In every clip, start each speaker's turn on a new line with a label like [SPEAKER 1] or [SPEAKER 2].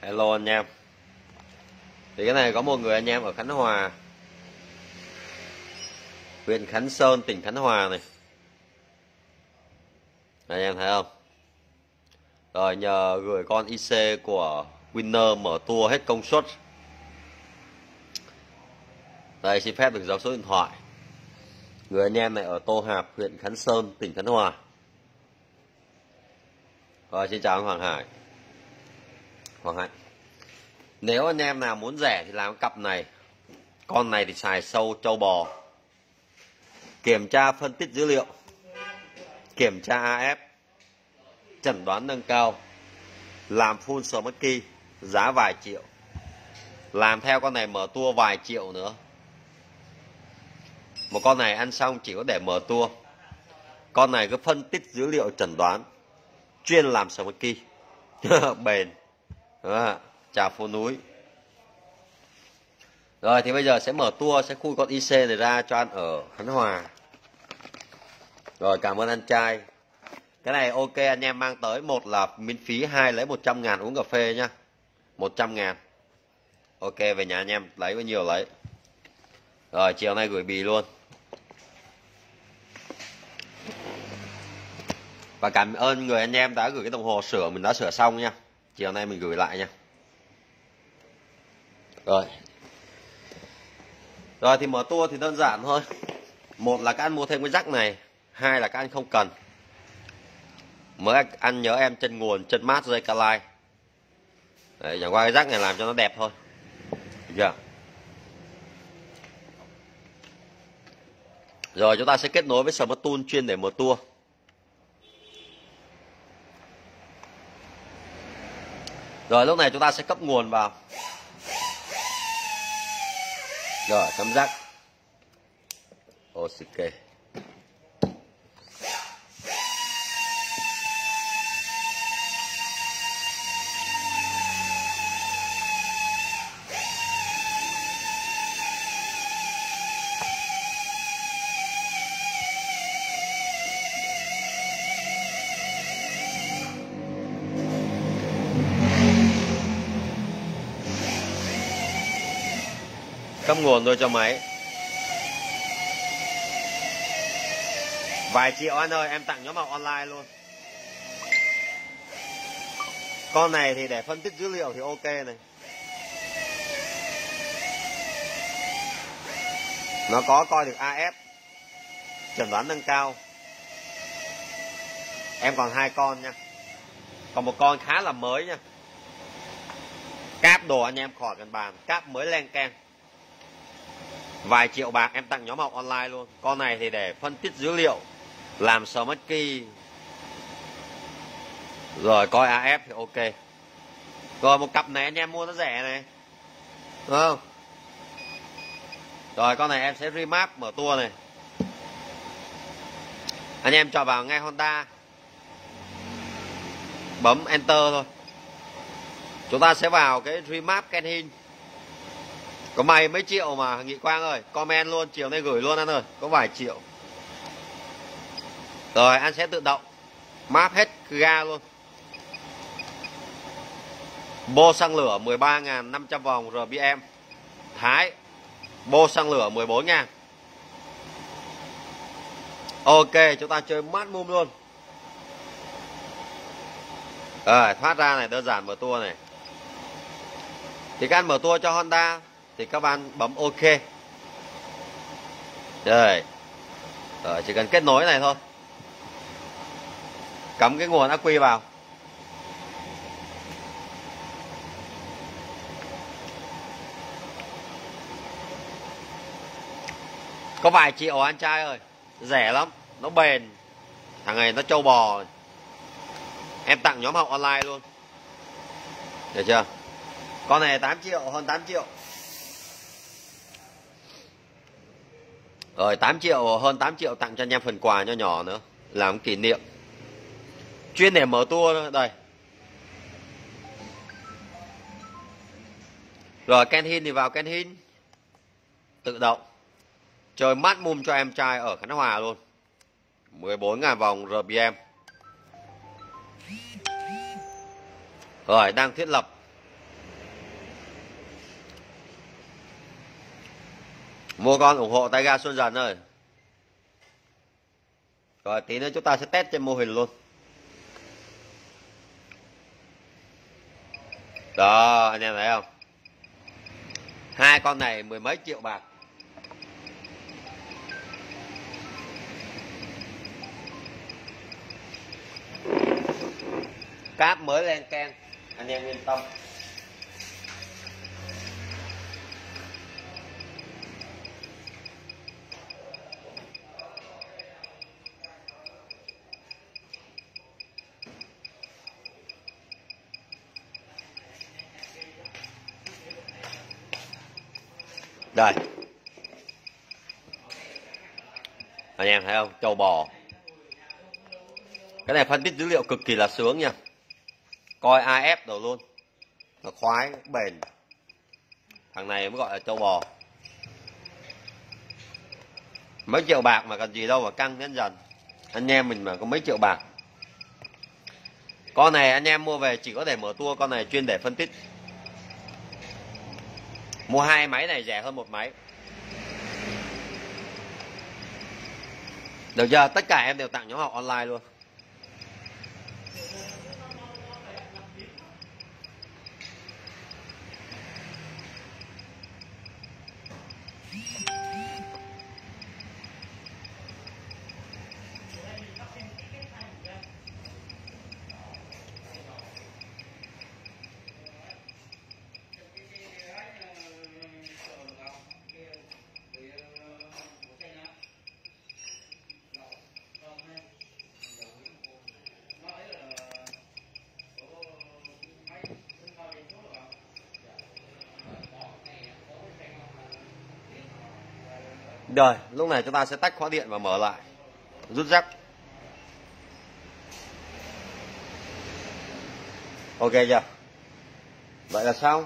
[SPEAKER 1] Hello anh em. Thì cái này có một người anh em ở Khánh Hòa, huyện Khánh Sơn, tỉnh Khánh Hòa này. Anh em thấy không? Rồi nhờ gửi con IC của Winner mở tour hết công suất. Đây, xin phép được dấu số điện thoại. Người anh em này ở Tô Hạp, huyện Khánh Sơn, tỉnh Khánh Hòa. Rồi, xin chào anh Hoàng Hải. Hoàng Hải. Nếu anh em nào muốn rẻ thì làm cái cặp này. Con này thì xài sâu trâu bò. Kiểm tra phân tích dữ liệu, kiểm tra AF, chẩn đoán nâng cao, làm full smart key, giá vài triệu. Làm theo con này mở tour vài triệu nữa. Một con này ăn xong chỉ có để mở tour. Con này cứ phân tích dữ liệu chẩn đoán, chuyên làm smart key. Bền. Đó, chào phố núi. Rồi thì bây giờ sẽ mở tour, sẽ khui con IC này ra cho anh ở Khánh Hòa. Rồi, cảm ơn anh trai. Cái này ok anh em mang tới, một là miễn phí, hai lấy 100.000 uống cà phê nhá. 100.000. Ok, về nhà anh em lấy bao nhiêu lấy. Rồi, chiều nay gửi bì luôn. Và cảm ơn người anh em đã gửi cái đồng hồ sửa, mình đã sửa xong nha. Chiều nay mình gửi lại nha. Rồi thì mở tour thì đơn giản thôi. Một là các anh mua thêm cái rắc này, hai là các anh không cần. Mới anh nhớ em chân nguồn, chân mát dây Calai. Đấy, chẳng qua cái rắc này làm cho nó đẹp thôi. Được chưa? Rồi chúng ta sẽ kết nối với Smart Tool chuyên để mở tour. Rồi lúc này chúng ta sẽ cấp nguồn vào. Rồi cắm rắc. Ok. Cấp nguồn thôi cho máy. Vài triệu anh ơi, em tặng nhóm học online luôn. Con này thì để phân tích dữ liệu thì ok này. Nó có coi được AF, chẩn đoán nâng cao. Em còn 2 con nha. Còn một con khá là mới nha. Cáp đồ anh em khỏi cần bàn, cáp mới len keng. Vài triệu bạc em tặng nhóm học online luôn. Con này thì để phân tích dữ liệu, làm smart key, rồi coi AF thì ok. Rồi một cặp này anh em mua nó rẻ này, đúng không? Rồi con này em sẽ remap mở tour này. Anh em cho vào ngay Honda, bấm enter thôi. Chúng ta sẽ vào cái remap Kenhin. Có mày mấy triệu mà Nghị Quang ơi, comment luôn, chiều nay gửi luôn anh ơi, có vài triệu. Rồi anh sẽ tự động map hết ga luôn. Bô xăng lửa 13.500 vòng RPM. Thái bô xăng lửa 14.000. Ok, chúng ta chơi mát mum luôn. Rồi thoát ra này, đơn giản mở tour này. Thì các anh mở tour cho Honda thì các bạn bấm ok. Rồi chỉ cần kết nối này thôi. Cắm cái nguồn ắc quy vào. Có vài triệu anh trai ơi, rẻ lắm, nó bền. Thằng này nó trâu bò. Em tặng nhóm học online luôn. Được chưa? Con này 8 triệu, hơn 8 triệu. Rồi 8 triệu, hơn 8 triệu tặng cho anh em phần quà nho nhỏ nữa, làm kỷ niệm. Chuyên để mở tour thôi. Đây. Rồi Kenhin thì vào Kenhin. Tự động. Chơi mát mum cho em trai ở Khánh Hòa luôn. 14.000 vòng RPM. Rồi đang thiết lập. Mua con ủng hộ tay ga Xuân Dần ơi. Rồi tí nữa chúng ta sẽ test trên mô hình luôn. Đó, anh em thấy không? Hai con này mười mấy triệu bạc. Cáp mới lên keng, anh em yên tâm. Đây, anh em thấy không? Trâu bò. Cái này phân tích dữ liệu cực kỳ là sướng nha. Coi AF đồ luôn. Nó khoái, bền. Thằng này mới gọi là trâu bò. Mấy triệu bạc mà cần gì đâu mà căng nhân dần. Anh em mình mà có mấy triệu bạc. Con này anh em mua về chỉ có để mở tour. Con này chuyên để phân tích. Mua hai máy này rẻ hơn một máy. Được chưa? Tất cả em đều tặng nhóm học online luôn. Rồi, lúc này chúng ta sẽ tách khóa điện và mở lại. Rút rắc. Ok chưa? Vậy là xong.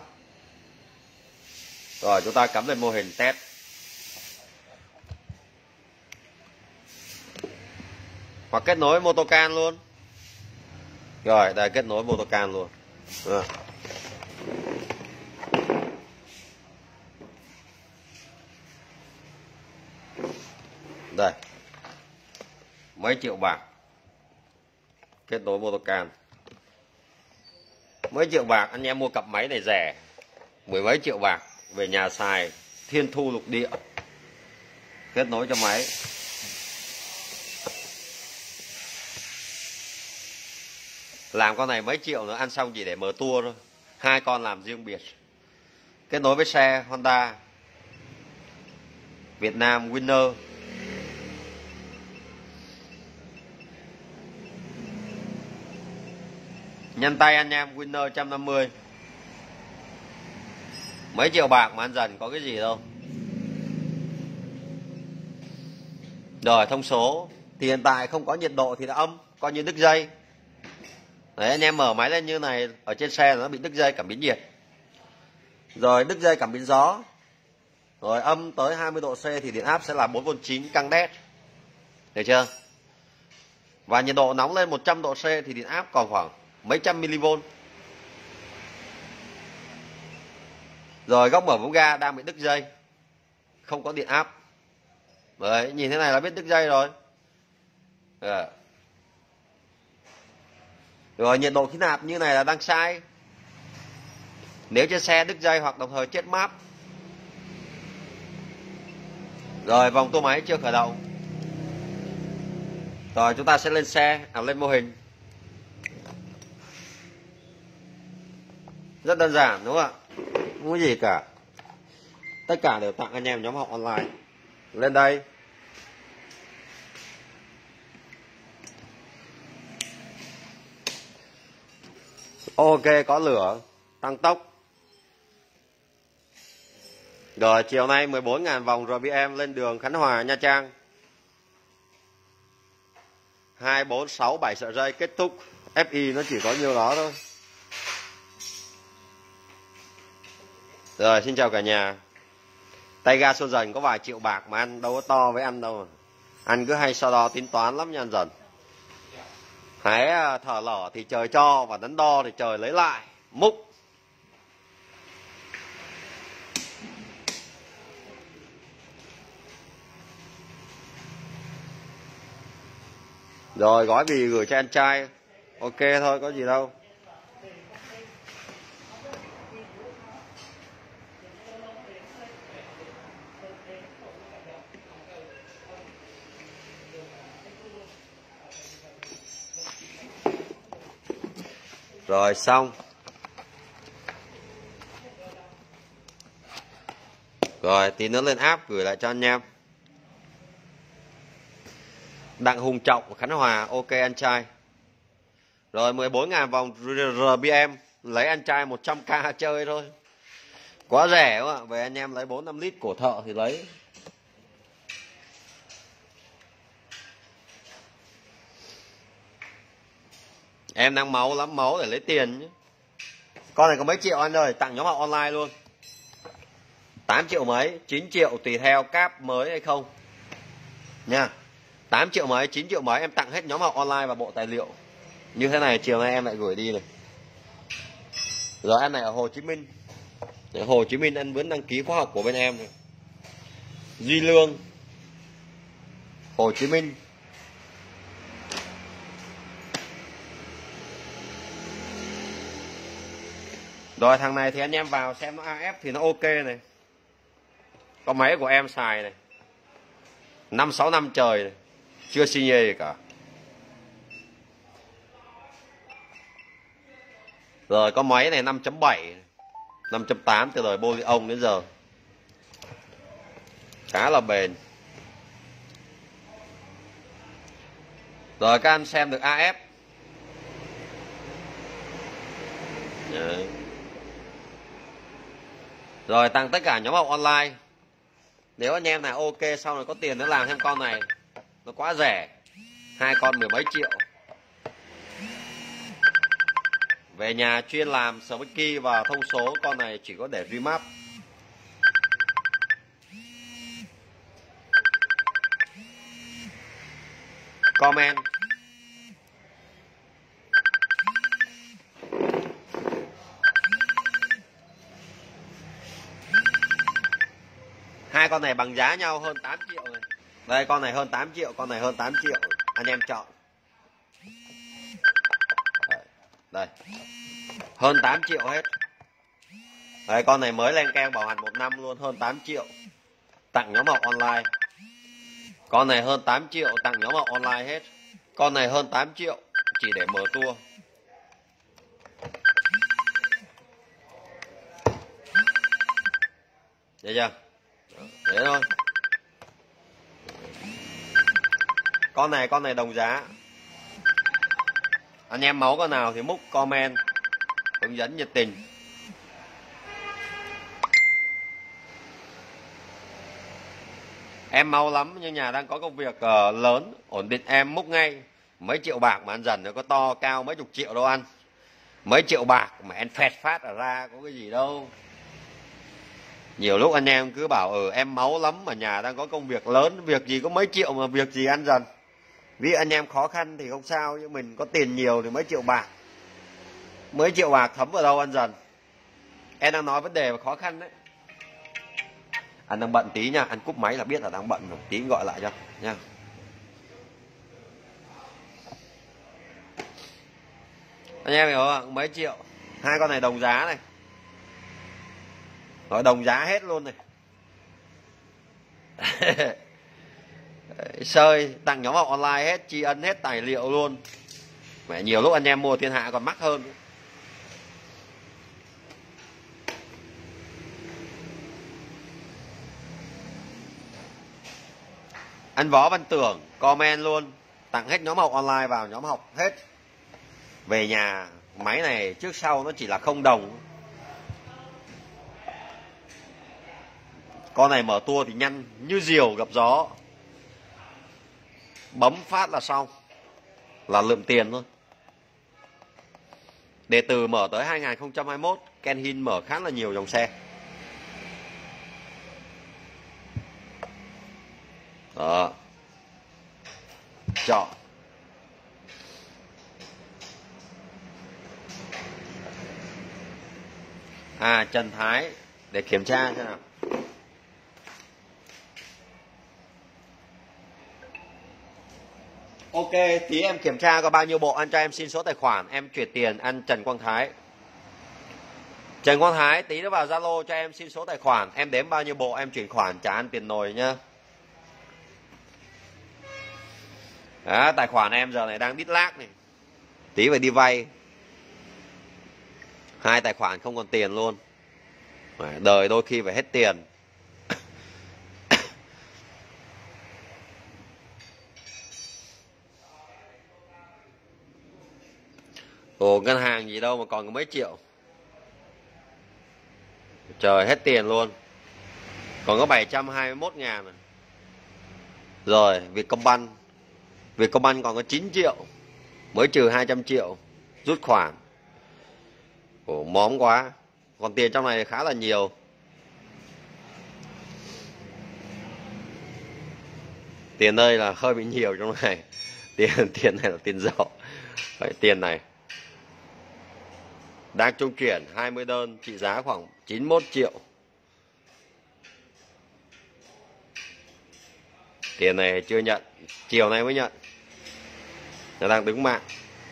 [SPEAKER 1] Rồi chúng ta cắm lên mô hình test. Hoặc kết nối motocan luôn. Rồi, đây kết nối motocan luôn. Rồi. Đây. Mấy triệu bạc. Kết nối motocan. Mấy triệu bạc anh em mua cặp máy này rẻ. Mười mấy triệu bạc về nhà xài thiên thu lục địa. Kết nối cho máy. Làm con này mấy triệu nữa, ăn xong chỉ để mở tour thôi. Hai con làm riêng biệt. Kết nối với xe Honda Việt Nam Winner. Nhân tay anh em Winner 150. Mấy triệu bạc mà ăn dần có cái gì đâu. Rồi thông số thì hiện tại không có nhiệt độ thì là âm, coi như đứt dây. Đấy, anh em mở máy lên như này, ở trên xe nó bị đứt dây cảm biến nhiệt. Rồi đứt dây cảm biến gió. Rồi âm tới 20 độ C thì điện áp sẽ là 4V9 căng đét. Được chưa? Và nhiệt độ nóng lên 100 độ C thì điện áp còn khoảng mấy trăm mV. Rồi góc mở bóng ga đang bị đứt dây, không có điện áp. Đấy, nhìn thế này là biết đứt dây rồi. Rồi nhiệt độ khí nạp như này là đang sai. Nếu trên xe đứt dây hoặc đồng thời chết map. Rồi vòng tua máy chưa khởi động. Rồi chúng ta sẽ lên xe, lên mô hình. Rất đơn giản đúng không ạ? Không có gì cả. Tất cả đều tặng anh em nhóm học online. Lên đây. Ok, có lửa, tăng tốc. Rồi chiều nay 14.000 vòng RPM lên đường Khánh Hòa Nha Trang. 2, 4, 6, 7 sợi dây kết thúc. FI nó chỉ có nhiêu đó thôi. Rồi xin chào cả nhà. Tay ga Xuân Dần có vài triệu bạc mà ăn đâu có to với ăn đâu mà. Anh cứ hay so đo tính toán lắm nha anh Dần. Hãy thở lở thì trời cho, và đắn đo thì trời lấy lại. Múc. Rồi gói bì gửi cho anh trai. Ok thôi, có gì đâu. Rồi xong. Rồi tí nữa lên app gửi lại cho anh em. Đặng Hùng Trọng Khánh Hòa. Ok anh trai. Rồi 14.000 vòng RBM. Lấy anh trai 100k chơi thôi. Quá rẻ quá. Về anh em lấy 4-5 lít của thợ thì lấy. Em đang máu lắm, máu để lấy tiền nhé. Con này có mấy triệu anh ơi, tặng nhóm học online luôn. 8 triệu mấy, 9 triệu tùy theo cáp mới hay không nha. 8 triệu mấy, 9 triệu mấy em tặng hết nhóm học online và bộ tài liệu. Như thế này chiều nay em lại gửi đi này. Rồi em này ở Hồ Chí Minh. Ở Hồ Chí Minh anh vẫn đăng ký khóa học của bên em này. Duy Lương, Hồ Chí Minh. Rồi thằng này thì anh em vào xem nó AF thì nó ok này. Con máy của em xài này 5-6 năm trời này. Chưa xi nhê gì cả. Rồi con máy này 5.7 5.8 từ đời Bolion đến giờ. Khá là bền. Rồi các anh xem được AF. Đấy. Rồi tặng tất cả nhóm học online. Nếu anh em nào ok sau này có tiền nữa làm thêm con này. Nó quá rẻ. 2 con 10 mấy triệu. Về nhà chuyên làm Sparky và thông số. Con này chỉ có để remap. Comment. Hai con này bằng giá nhau hơn 8 triệu này. Đây con này hơn 8 triệu, con này hơn 8 triệu. Anh em chọn. Đây. Hơn 8 triệu hết. Đây con này mới lên keng bảo hành 1 năm luôn, hơn 8 triệu. Tặng nhóm học online. Con này hơn 8 triệu tặng nhóm học online hết. Con này hơn 8 triệu chỉ để mở tour. Được chưa? Thế thôi. Con này đồng giá. Anh em máu con nào thì múc comment hướng dẫn nhiệt tình. Em mau lắm nhưng nhà đang có công việc lớn ổn định em múc ngay. Mấy triệu bạc mà ăn dần nó có to cao mấy chục triệu đâu ăn. Mấy triệu bạc mà em phẹt phát ở ra có cái gì đâu. Nhiều lúc anh em cứ bảo em máu lắm mà nhà đang có công việc lớn, việc gì có mấy triệu mà việc gì ăn dần. Vì anh em khó khăn thì không sao, nhưng mình có tiền nhiều thì mấy triệu bạc. Mấy triệu bạc thấm vào đâu ăn dần. Em đang nói vấn đề và khó khăn đấy. Anh đang bận tí nha, anh cúp máy là biết là đang bận rồi, tí gọi lại cho nha. Anh em hiểu không? Mấy triệu. Hai con này đồng giá này. Nói đồng giá hết luôn này. Sơi tặng nhóm học online hết, tri ân hết tài liệu luôn. Mẹ nhiều lúc anh em mua thiên hạ còn mắc hơn. Anh Võ Văn Tưởng comment luôn, tặng hết nhóm học online vào nhóm học hết. Về nhà máy này trước sau nó chỉ là 0 đồng. Con này mở tua thì nhanh như diều gặp gió. Bấm phát là xong. Là lượm tiền thôi. Để từ mở tới 2021 Kenhin mở khá là nhiều dòng xe. Đó. Chọn. Trần Thái. Để kiểm tra xem nào. Ok Ok, tí em kiểm tra có bao nhiêu bộ, anh cho em xin số tài khoản, em chuyển tiền anh Trần Quang Thái. Trần Quang Thái, tí nữa vào Zalo cho em xin số tài khoản, em đếm bao nhiêu bộ em chuyển khoản trả ăn tiền nồi nhá. Đó, tài khoản em giờ này đang đít lác này. Tí phải đi vay. 2 tài khoản không còn tiền luôn. Đời đôi khi phải hết tiền. Ồ, ngân hàng gì đâu mà còn có mấy triệu. Trời, hết tiền luôn. Còn có 721 ngàn này. Rồi, Vietcombank còn có 9 triệu. Mới trừ 200 triệu. Rút khoản. Ồ, móm quá. Còn tiền trong này khá là nhiều. Tiền đây là hơi bị nhiều trong này. Tiền này là tiền dậu. Vậy tiền này đang trung chuyển 20 đơn trị giá khoảng 91 triệu. Tiền này chưa nhận, chiều nay mới nhận. Nó đang đứng mạng.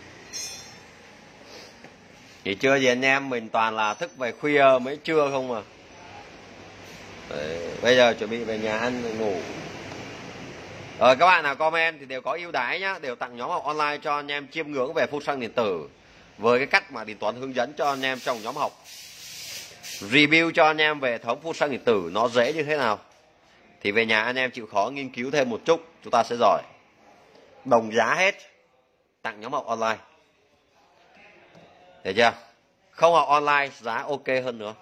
[SPEAKER 1] Thì trưa gì anh em mình toàn là thức về khuya mới trưa không mà. Đấy, bây giờ chuẩn bị về nhà ăn ngủ. Rồi các bạn nào comment thì đều có ưu đãi nhá, đều tặng nhóm học online cho anh em chiêm ngưỡng về phun xăng điện tử với cái cách mà Đình Tuấn hướng dẫn cho anh em trong nhóm học. Review cho anh em về hệ thống phun xăng điện tử nó dễ như thế nào. Thì về nhà anh em chịu khó nghiên cứu thêm một chút, chúng ta sẽ giỏi. Đồng giá hết, tặng nhóm học online. Được chưa? Không học online giá ok hơn nữa.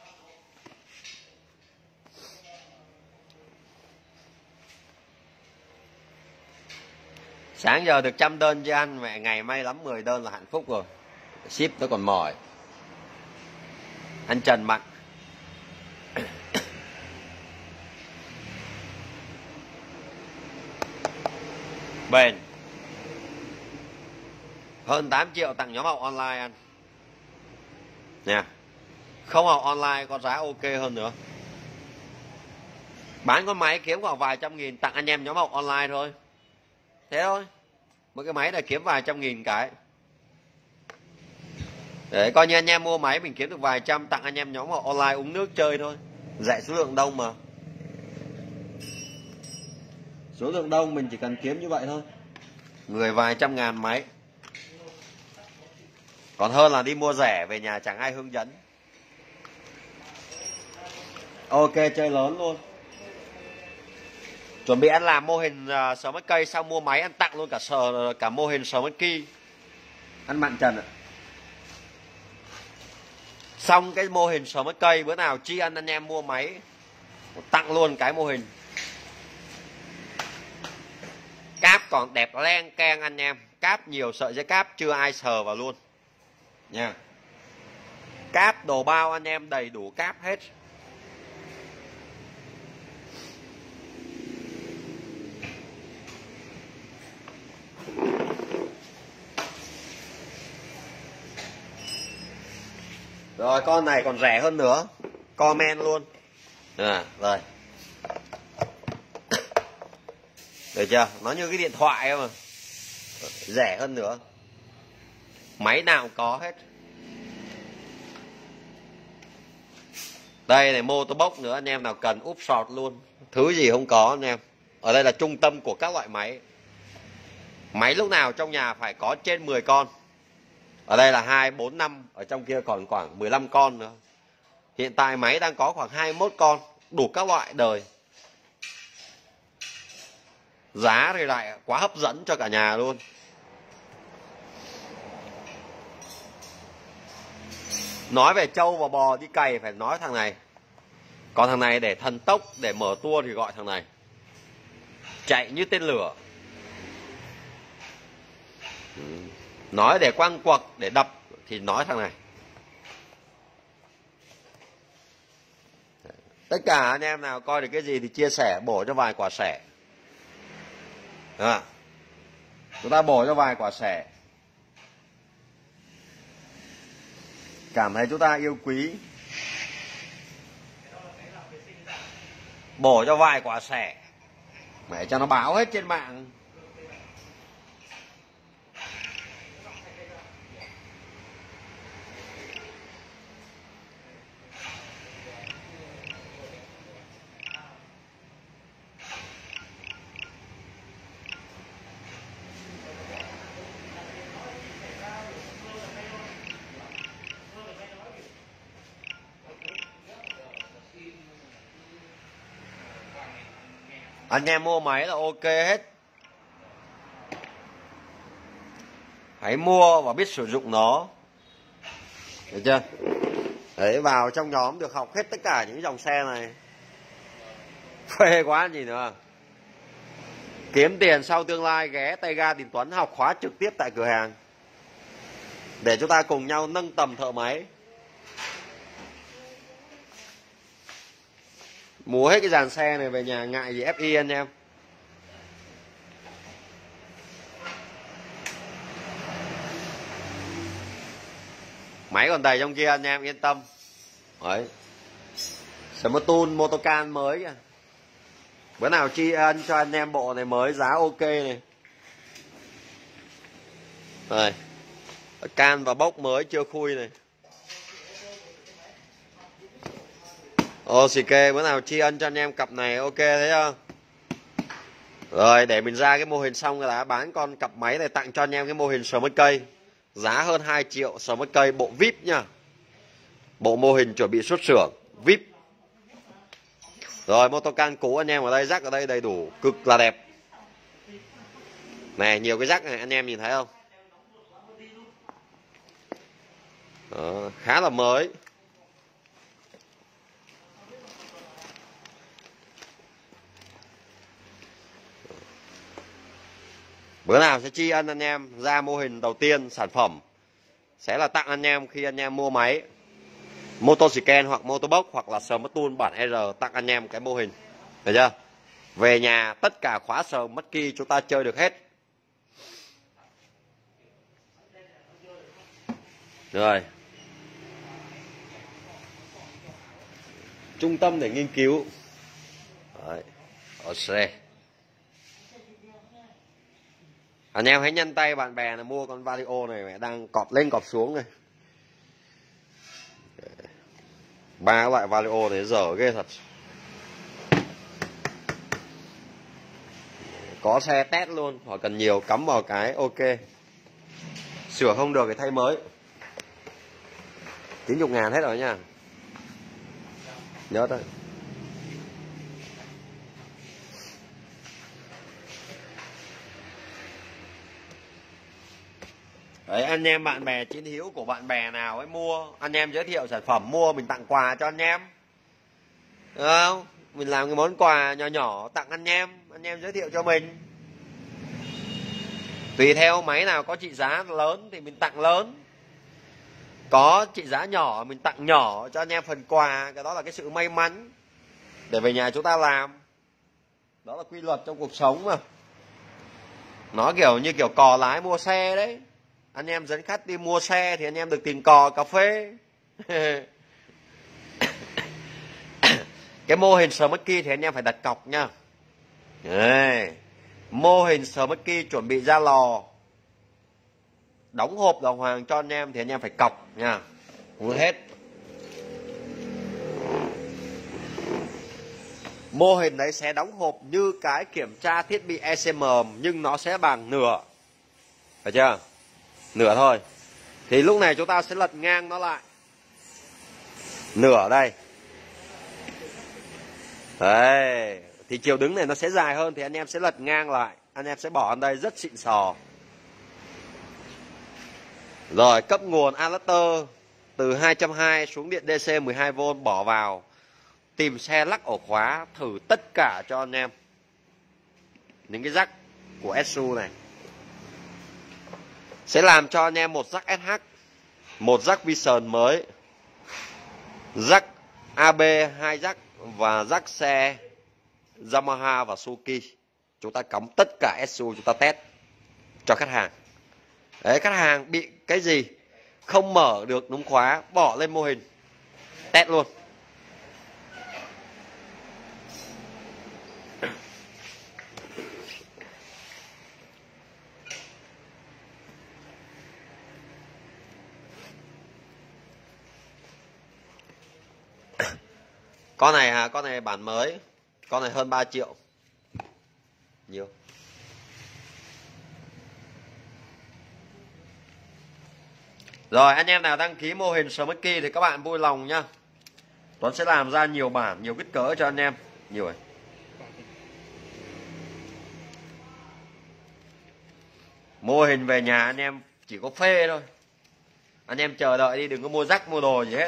[SPEAKER 1] Sáng giờ được 100 đơn cho ăn, mẹ ngày may lắm 10 đơn là hạnh phúc rồi. Ship nó còn mỏi. Anh Trần Mạnh. Bền. Hơn 8 triệu tặng nhóm học online anh. Nha. Không học online có giá ok hơn nữa. Bán con máy kiếm khoảng vài trăm nghìn tặng anh em nhóm học online thôi. Thế thôi. Một cái máy này kiếm vài trăm nghìn cái. Để coi như anh em mua máy mình kiếm được vài trăm, tặng anh em nhóm học online uống nước chơi thôi. Dạy số lượng đông mà. Số lượng đông mình chỉ cần kiếm như vậy thôi. Người vài trăm ngàn máy. Còn hơn là đi mua rẻ về nhà chẳng ai hướng dẫn. Ok, chơi lớn luôn. Chuẩn bị ăn làm mô hình sờ mất cây, xong mua máy ăn tặng luôn cả mô hình sờ mất kỳ. Ăn mặn Trần ạ. Xong cái mô hình sờ mất cây, bữa nào tri ân anh em mua máy tặng luôn cái mô hình. Cáp còn đẹp len keng anh em. Cáp nhiều sợi dây cáp chưa ai sờ vào luôn nha. Cáp đồ bao anh em đầy đủ cáp hết. Rồi con này còn rẻ hơn nữa. Comment luôn. Rồi. Được chưa? Nó như cái điện thoại mà. Rẻ hơn nữa. Máy nào cũng có hết. Đây này, motorbox nữa, anh em nào cần úp sọt luôn. Thứ gì không có anh em. Ở đây là trung tâm của các loại máy. Máy lúc nào trong nhà phải có trên 10 con. Ở đây là 2, 4, 5. Ở trong kia còn khoảng 15 con nữa. Hiện tại máy đang có khoảng 21 con. Đủ các loại đời. Giá thì lại quá hấp dẫn cho cả nhà luôn. Nói về trâu và bò đi cày phải nói thằng này. Còn thằng này để thần tốc, để mở tour thì gọi thằng này. Chạy như tên lửa. Nói để quăng quật, để đập thì nói thằng này. Tất cả anh em nào coi được cái gì thì chia sẻ, bổ cho vài quả sẻ. Chúng ta bổ cho vài quả sẻ. Cảm thấy chúng ta yêu quý. Bổ cho vài quả sẻ. Mẹ cho nó báo hết trên mạng. Anh em mua máy là ok hết. Hãy mua và biết sử dụng nó. Được chưa? Đấy, vào trong nhóm được học hết tất cả những dòng xe này. Phê quá gì nữa. Kiếm tiền sau tương lai, ghé Tay Ga Đình Tuấn học khóa trực tiếp tại cửa hàng. Để chúng ta cùng nhau nâng tầm thợ máy. Mua hết cái dàn xe này về nhà ngại gì FI anh em. Máy còn đầy trong kia anh em yên tâm. Đấy. Smarttoon Motocan mới kìa. Bữa nào tri ân cho anh em bộ này mới, giá ok này. Rồi. Can và bốc mới chưa khui này. Ok, bữa nào tri ân cho anh em cặp này, ok thấy không? Rồi, để mình ra cái mô hình xong rồi đã bán con cặp máy này tặng cho anh em cái mô hình Smart cây. Giá hơn 2 triệu, Smart cây bộ VIP nha. Bộ mô hình chuẩn bị xuất xưởng VIP. Rồi, Motocan cũ anh em ở đây, rắc ở đây đầy đủ, cực là đẹp. Này, nhiều cái rắc này anh em nhìn thấy không? Đó, khá là mới. Bữa nào sẽ tri ân anh em ra mô hình đầu tiên sản phẩm sẽ là tặng anh em khi anh em mua máy Motoscan hoặc Motobox hoặc là Smarttoon bản R, tặng anh em cái mô hình. Được chưa? Về nhà tất cả khóa Smart key chúng ta chơi được hết. Rồi. Trung tâm để nghiên cứu. Đấy. Ok. Anh em hãy nhanh tay bạn bè là mua con Vario này, mẹ đang cọp lên cọp xuống này. Ba loại Vario này dở ghê thật. Có xe test luôn, hoặc cần nhiều cắm vào cái ok. Sửa không được thì thay mới. 90.000 hết rồi nha. Nhớ thôi. Đấy, anh em bạn bè chiến hữu của bạn bè nào ấy mua, anh em giới thiệu sản phẩm mua mình tặng quà cho anh em. Được không? Mình làm cái món quà nhỏ nhỏ tặng anh em giới thiệu cho mình. Tùy theo máy nào có trị giá lớn thì mình tặng lớn. Có trị giá nhỏ mình tặng nhỏ cho anh em phần quà, cái đó là cái sự may mắn để về nhà chúng ta làm. Đó là quy luật trong cuộc sống mà. Nó kiểu như kiểu cò lái mua xe đấy. Anh em dẫn khách đi mua xe thì anh em được tiền cò cà phê. Cái mô hình Smart key thì anh em phải đặt cọc nha. Đấy. Mô hình Smart key chuẩn bị ra lò, đóng hộp đàng hoàng cho anh em thì anh em phải cọc nha. Không hết. Mô hình đấy sẽ đóng hộp như cái kiểm tra thiết bị ECM, nhưng nó sẽ bằng nửa. Phải chưa? Nửa thôi. Thì lúc này chúng ta sẽ lật ngang nó lại. Nửa đây. Đấy. Thì chiều đứng này nó sẽ dài hơn thì anh em sẽ lật ngang lại. Anh em sẽ bỏ ở đây rất xịn sò. Rồi cấp nguồn adapter từ 220 xuống điện DC 12V bỏ vào. Tìm xe lắc ổ khóa, thử tất cả cho anh em. Những cái jack của SU này sẽ làm cho anh em một jack SH, một jack Vision mới, jack AB, 2 jack và jack xe Yamaha và Suzuki. Chúng ta cắm tất cả SU, chúng ta test cho khách hàng. Đấy, khách hàng bị cái gì không mở được núm khóa, bỏ lên mô hình test luôn. Con này à, con này bản mới. Con này hơn 3 triệu. Nhiều. Rồi anh em nào đăng ký mô hình Smart key thì các bạn vui lòng nhá. Tuấn sẽ làm ra nhiều bản, nhiều kích cỡ cho anh em. Nhiều rồi. Mô hình về nhà anh em chỉ có phê thôi. Anh em chờ đợi đi, đừng có mua rắc mua đồ gì hết.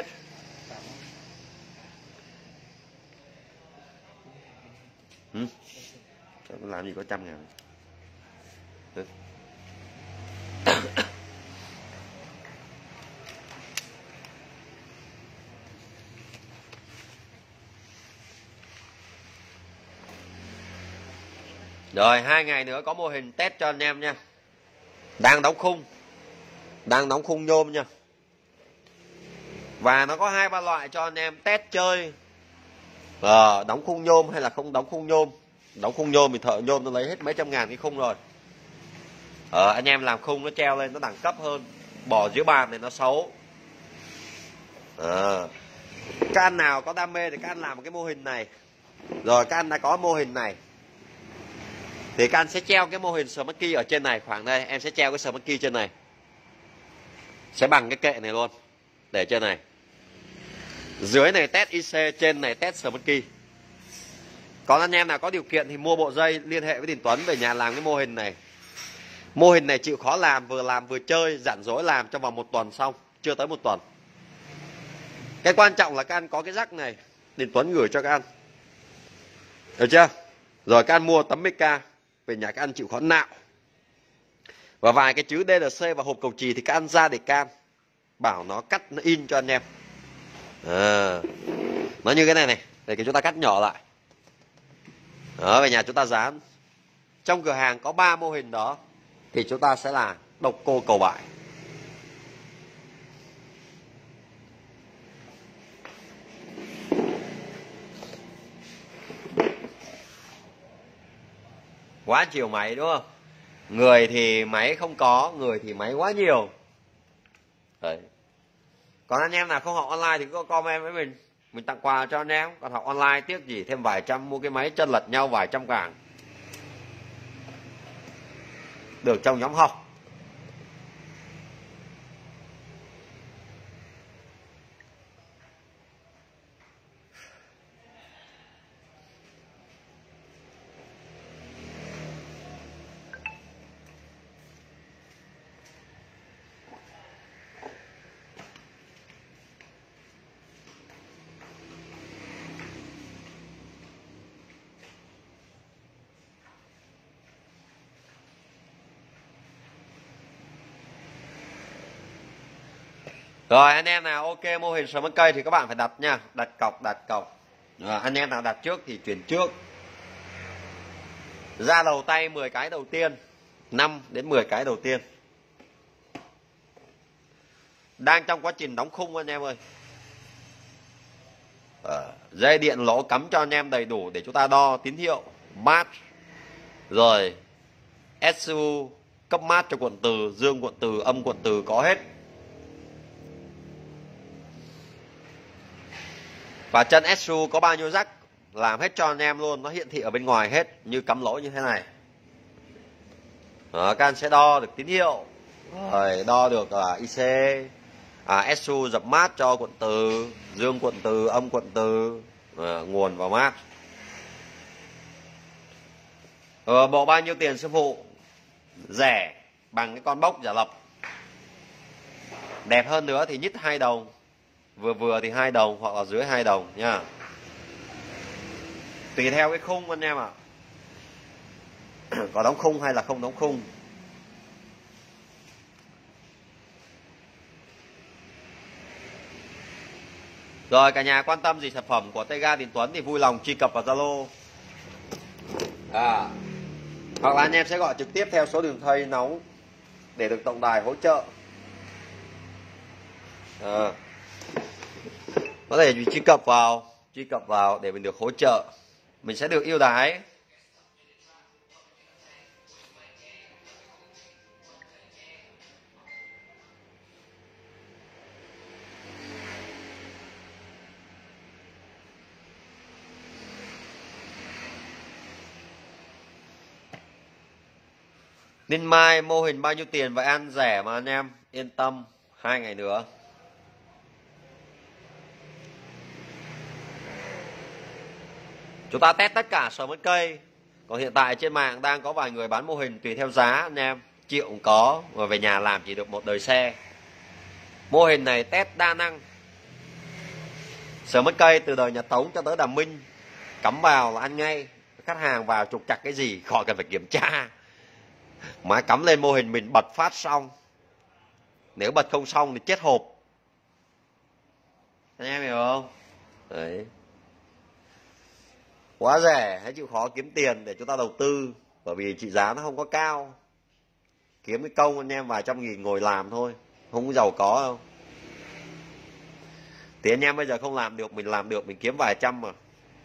[SPEAKER 1] Làm gì có 100.000. Rồi 2 ngày nữa có mô hình test cho anh em nha. Đang đóng khung. Đang đóng khung nhôm nha. Và nó có 2-3 loại cho anh em test chơi. Đóng khung nhôm hay là không đóng khung nhôm. Đóng khung nhôm thì thợ nhôm nó lấy hết mấy trăm ngàn cái khung rồi. Anh em làm khung nó treo lên nó đẳng cấp hơn. Bỏ dưới bàn này nó xấu. Các anh nào có đam mê thì các anh làm một cái mô hình này. Rồi các anh đã có mô hình này thì các anh sẽ treo cái mô hình Smarky ở trên này. Khoảng đây em sẽ treo cái Smarky trên này. Sẽ bằng cái kệ này luôn. Để trên này. Dưới này test IC, trên này test Smarky. Còn anh em nào có điều kiện thì mua bộ dây, liên hệ với Đình Tuấn về nhà làm cái mô hình này. Mô hình này chịu khó làm vừa chơi, rảnh rỗi làm trong vòng 1 tuần xong. Chưa tới 1 tuần. Cái quan trọng là các anh có cái rắc này, Đình Tuấn gửi cho các anh. Được chưa? Rồi các anh mua tấm BK về nhà các anh chịu khó nạo. Và vài cái chữ DLC và hộp cầu chì thì các anh ra để can. Bảo nó cắt, nó in cho anh em. Nó như cái này này. Để chúng ta cắt nhỏ lại. Đó, về nhà chúng ta dán. Trong cửa hàng có 3 mô hình đó thì chúng ta sẽ là độc cô cầu bại. Quá chiều máy đúng không? Người thì máy không có, người thì máy quá nhiều. Đấy. Còn anh em nào không học online thì có comment với mình tặng quà cho anh em. Còn học online tiếc gì, thêm vài trăm mua cái máy chân lật nhau vài trăm càng. Được trong nhóm học. Rồi anh em nào ok mô hình sờ măng cây thì các bạn phải đặt nha. Đặt cọc. Rồi, anh em nào đặt trước thì chuyển trước. Ra đầu tay 10 cái đầu tiên, 5 đến 10 cái đầu tiên. Đang trong quá trình đóng khung anh em ơi. Dây điện lỗ cắm cho anh em đầy đủ để chúng ta đo tín hiệu mát. Rồi SU cấp mát cho cuộn từ, dương cuộn từ, âm cuộn từ có hết. Và chân SU có bao nhiêu rắc làm hết cho anh em luôn, nó hiển thị ở bên ngoài hết như cắm lỗ như thế này. Đó, các anh sẽ đo được tín hiệu. Rồi đo được IC, SU dập mát cho cuộn từ, dương cuộn từ, âm cuộn từ, nguồn và mát. Bộ bao nhiêu tiền sư phụ? Rẻ bằng cái con bốc giả lập. Đẹp hơn nữa thì nhít 2 đồng, vừa thì 2 đồng hoặc là dưới 2 đồng nha. Tùy theo cái khung anh em ạ. Có đóng khung hay là không đóng khung. Rồi cả nhà quan tâm gì sản phẩm của Tay Ga Đình Tuấn thì vui lòng truy cập vào Zalo. Hoặc là anh em sẽ gọi trực tiếp theo số đường dây nóng để được tổng đài hỗ trợ. Có thể truy cập vào để mình được hỗ trợ, mình sẽ được ưu đãi. Nên mai mô hình bao nhiêu tiền vậy ăn rẻ mà anh em yên tâm, 2 ngày nữa. Chúng ta test tất cả sờ mất cây. Còn hiện tại trên mạng đang có vài người bán mô hình tùy theo giá anh em. triệu cũng có, mà về nhà làm chỉ được một đời xe. Mô hình này test đa năng. Sờ mất cây từ đời nhà Tống cho tới Đàm Minh, cắm vào là ăn ngay. Khách hàng vào trục trặc cái gì khỏi cần phải kiểm tra, mà cắm lên mô hình mình bật phát xong. Nếu bật không xong thì chết hộp. Anh em hiểu không? Đấy. Quá rẻ, hãy chịu khó kiếm tiền để chúng ta đầu tư. Bởi vì trị giá nó không có cao. Kiếm cái công anh em vài trăm nghìn ngồi làm thôi, không có giàu có đâu. Thì anh em bây giờ không làm được, mình làm được, mình kiếm vài trăm mà.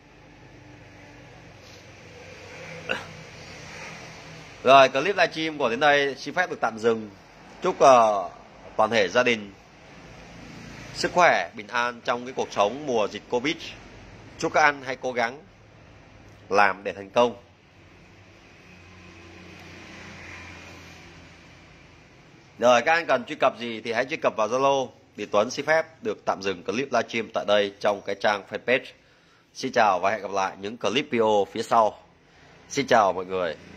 [SPEAKER 1] Rồi, clip livestream của đến đây xin phép được tạm dừng. Chúc toàn thể gia đình sức khỏe, bình an trong cái cuộc sống mùa dịch Covid. Chúc các anh hãy cố gắng làm để thành công. Rồi, các anh cần truy cập gì thì hãy truy cập vào Zalo. Thì Tuấn xin phép được tạm dừng clip livestream tại đây trong cái trang fanpage. Xin chào và hẹn gặp lại những clip video phía sau. Xin chào mọi người.